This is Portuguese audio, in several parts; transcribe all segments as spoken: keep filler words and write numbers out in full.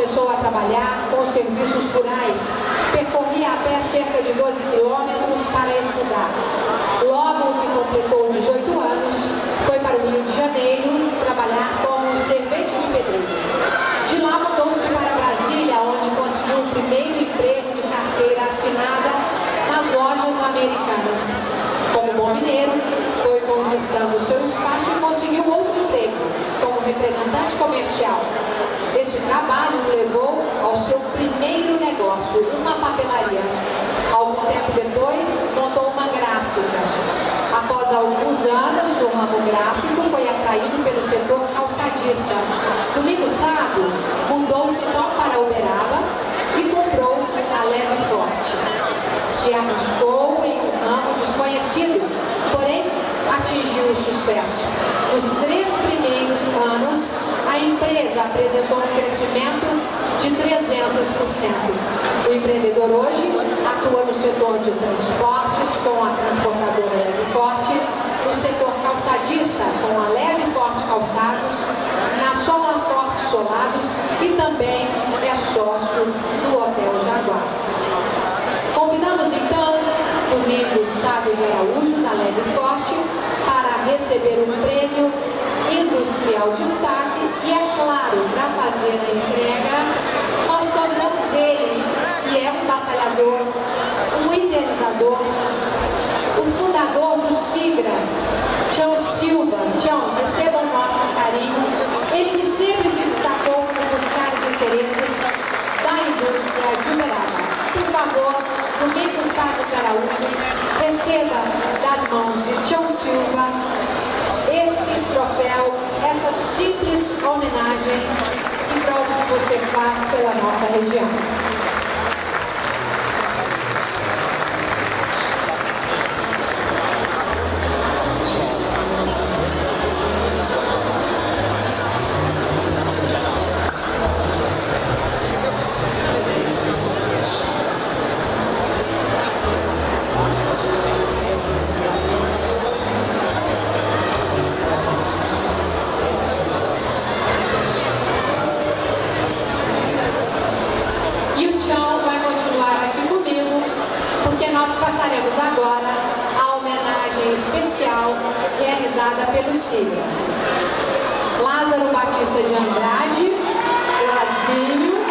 começou a trabalhar com serviços rurais. Percorria a pé cerca de doze quilômetros para estudar. Logo que completou dezoito anos, foi para o Rio de Janeiro trabalhar como servente de pedreiro. De lá mudou-se para Brasília, onde conseguiu o primeiro emprego de carteira assinada nas lojas americanas. Como bom mineiro, foi conquistando o seu espaço e conseguiu outro emprego como representante comercial. Esse trabalho o levou ao seu primeiro negócio, uma papelaria. Algum tempo depois, montou uma gráfica. Após alguns anos no ramo gráfico, foi atraído pelo setor calçadista. Domingo Sábio mudou-se então para Uberaba e comprou a Leve e Forte. Se arriscou em um ramo desconhecido, porém atingiu o sucesso. Nos três primeiros anos, a empresa apresentou um crescimento de trezentos por cento. O empreendedor hoje atua no setor de transportes com a transportadora Leve e Forte, no setor calçadista com a Leve e Forte Calçados, na Sola Forte Solados e também é sócio do Hotel Jaguar. Convidamos então Domingos Sábio de Araújo, da Leve e Forte, para receber o prêmio Industrial Destaque e, é claro, para fazer a entrega, nós convidamos ele, que é um batalhador, um idealizador, o fundador do SIGRA, Tião Silva. Tião, receba o nosso carinho. Ele que sempre se destacou por buscar os interesses da indústria de Uberaba. Por favor, Domingos Sábio de Araújo, receba das mãos de Tião Silva esse troféu, essa simples homenagem em prol do que você faz pela nossa região. Nós passaremos agora a homenagem especial realizada pelo SIGRA. Lázaro Batista de Andrade, Lazinho,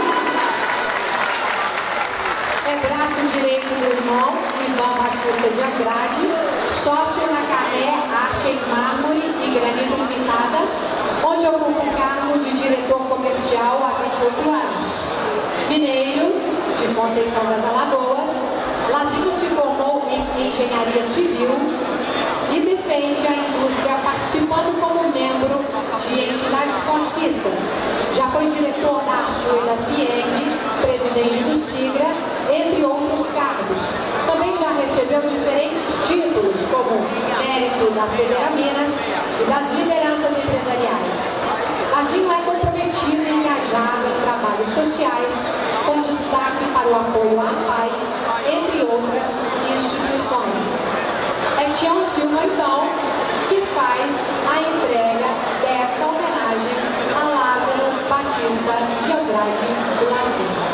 é braço direito do irmão Ivan Batista de Andrade, sócio na Carré Arte em Mármore e Granito Limitada, onde ocupa o cargo de diretor comercial há vinte e oito anos. Mineiro, de Conceição das Alagoas, Lazinho se formou em engenharia civil e defende a indústria participando como membro de entidades classistas. Já foi diretor da ASU e da FIENG, presidente do SIGRA, entre outros cargos. Também já recebeu diferentes títulos, como mérito da Federa Minas e das lideranças empresariais. Lazinho é comprometido e engajado em trabalhos sociais, com destaque para o apoio à A P A I, entre outras instituições. É Tião Silva, então, que faz a entrega desta homenagem a Lázaro Batista de Andrade Lazinho.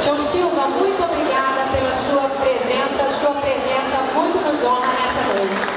Silva, muito obrigada pela sua presença, sua presença muito nos honra nessa noite.